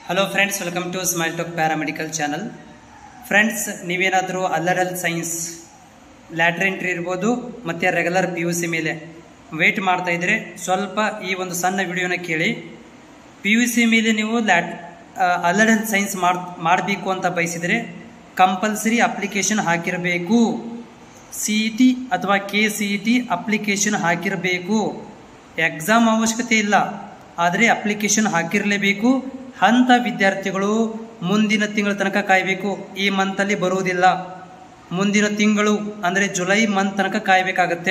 Hello friends, welcome to smile talk paramedical channel. Friends, ನೀವೇನಾದರೂ allied health science lateral entry ಇರ್ಬೋದು ಮತ್ತು regular PUC ಮೇಲೆ wait ಮಾಡ್ತಾ ಇದ್ರೆ ಸ್ವಲ್ಪ ಈ ಒಂದು ಸಣ್ಣ ವಿಡಿಯೋನ ಕೇಳಿ. PUC ಮೇಲೆ ನೀವು ಅಲ್ಲರ್ ಹೆಲ್ತ್ ಸೈನ್ಸ್ ಮಾಡಬೇಕು ಅಂತ ಬಯಸಿದರೆ ಕಂಪಲ್ಸರಿ ಅಪ್ಲಿಕೇಶನ್ ಹಾಕಿರಬೇಕು. CET ಅಥವಾ KCET ಅಪ್ಲಿಕೇಶನ್ ಹಾಕಿರಬೇಕು. ಎಕ್ಸಾಮ್ ಅವಶ್ಯಕತೆ ಇಲ್ಲ, ಆದರೆ ಅಪ್ಲಿಕೇಶನ್ ಹಾಕಿರಲೇಬೇಕು. ಅಂಥ ವಿದ್ಯಾರ್ಥಿಗಳು ಮುಂದಿನ ತಿಂಗಳ ತನಕ ಕಾಯಬೇಕು. ಈ ಮಂತಲ್ಲಿ ಬರುವುದಿಲ್ಲ, ಮುಂದಿನ ತಿಂಗಳು ಅಂದರೆ ಜುಲೈ ಮಂತ್ ತನಕ ಕಾಯಬೇಕಾಗತ್ತೆ.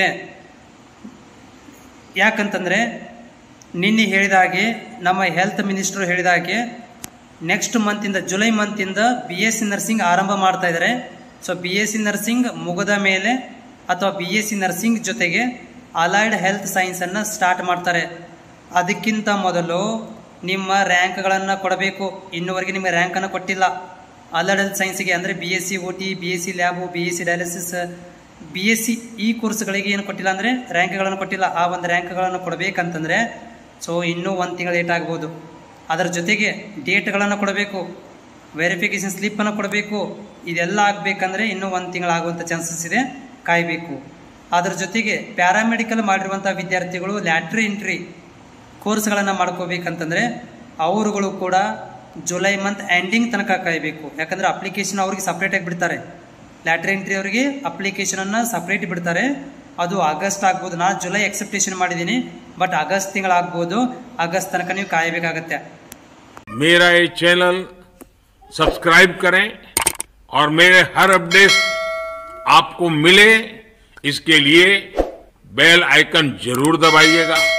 ಯಾಕಂತಂದರೆ ನಿನ್ನೆ ಹೇಳಿದ ಹಾಗೆ ನಮ್ಮ ಹೆಲ್ತ್ ಮಿನಿಸ್ಟರ್ ಹೇಳಿದ ಹಾಗೆ ನೆಕ್ಸ್ಟ್ ಮಂತಿಂದ ಜುಲೈ ಮಂತಿಂದ BSc ನರ್ಸಿಂಗ್ ಆರಂಭ ಮಾಡ್ತಾ ಇದ್ದಾರೆ. ಸೊ BSc ನರ್ಸಿಂಗ್ ಮುಗಿದ ಮೇಲೆ ಅಥವಾ BSc ನರ್ಸಿಂಗ್ ಜೊತೆಗೆ ಅಲೈಡ್ ಹೆಲ್ತ್ ಸೈನ್ಸನ್ನು ಸ್ಟಾರ್ಟ್ ಮಾಡ್ತಾರೆ. ಅದಕ್ಕಿಂತ ಮೊದಲು ನಿಮ್ಮ ರ್ಯಾಂಕ್ಗಳನ್ನು ಕೊಡಬೇಕು. ಇನ್ನುವರೆಗೆ ನಿಮ್ಮ ರ್ಯಾಂಕನ್ನು ಕೊಟ್ಟಿಲ್ಲ ಅಲೈಡ್ ಹೆಲ್ತ್ ಸೈನ್ಸಿಗೆ, ಅಂದರೆ BSc OT, BSc lab, BSc dialysis, BSc ಈ ಕೋರ್ಸ್ಗಳಿಗೆ ಏನು ಕೊಟ್ಟಿಲ್ಲ ಅಂದರೆ ರ್ಯಾಂಕ್ಗಳನ್ನು ಕೊಟ್ಟಿಲ್ಲ. ಆ ಒಂದು ರ್ಯಾಂಕ್ಗಳನ್ನು ಕೊಡಬೇಕಂತಂದರೆ ಸೊ ಇನ್ನೂ ಒಂದು ತಿಂಗಳು ಲೇಟ್ ಆಗ್ಬೋದು. ಅದರ ಜೊತೆಗೆ ಡೇಟ್ಗಳನ್ನು ಕೊಡಬೇಕು, ವೆರಿಫಿಕೇಷನ್ ಸ್ಲಿಪ್ಪನ್ನು ಕೊಡಬೇಕು. ಇದೆಲ್ಲ ಆಗಬೇಕಂದ್ರೆ ಇನ್ನೂ ಒಂದು ತಿಂಗಳಾಗುವಂಥ ಚಾನ್ಸಸ್ ಇದೆ, ಕಾಯಬೇಕು. ಅದರ ಜೊತೆಗೆ ಪ್ಯಾರಾಮೆಡಿಕಲ್ ಮಾಡಿರುವಂಥ ವಿದ್ಯಾರ್ಥಿಗಳು ಲ್ಯಾಟ್ರಿ ಎಂಟ್ರಿ ಕೋರ್ಸ್ಗಳನ್ನು ಮಾಡ್ಕೋಬೇಕಂತಂದರೆ ಅವರುಗಳು ಕೂಡ ಜುಲೈ ಮಂತ್ ಎಂಡಿಂಗ್ ತನಕ ಕಾಯಬೇಕು. ಯಾಕಂದರೆ ಅಪ್ಲಿಕೇಶನ್ ಅವ್ರಿಗೆ ಸಪ್ರೇಟಾಗಿ ಬಿಡ್ತಾರೆ. ಲ್ಯಾಟ್ರಿ ಎಂಟ್ರಿ ಅವರಿಗೆ ಅಪ್ಲಿಕೇಶನನ್ನು ಸಪ್ರೇಟ್ ಬಿಡ್ತಾರೆ. ಅದು ಆಗಸ್ಟ್ ಆಗ್ಬೋದು. ನಾನು ಜುಲೈ ಎಕ್ಸೆಪ್ಟೇಷನ್ ಮಾಡಿದ್ದೀನಿ, ಬಟ್ ಆಗಸ್ಟ್ ತಿಂಗಳಾಗ್ಬೋದು. ಆಗಸ್ಟ್ ತನಕ ನೀವು ಕಾಯಬೇಕಾಗತ್ತೆ. मेरा ये चैनल सब्सक्राइब करें और मेरे हर अपडेट आपको मिले, इसके लिए बेल आइकन जरूर दबाइएगा.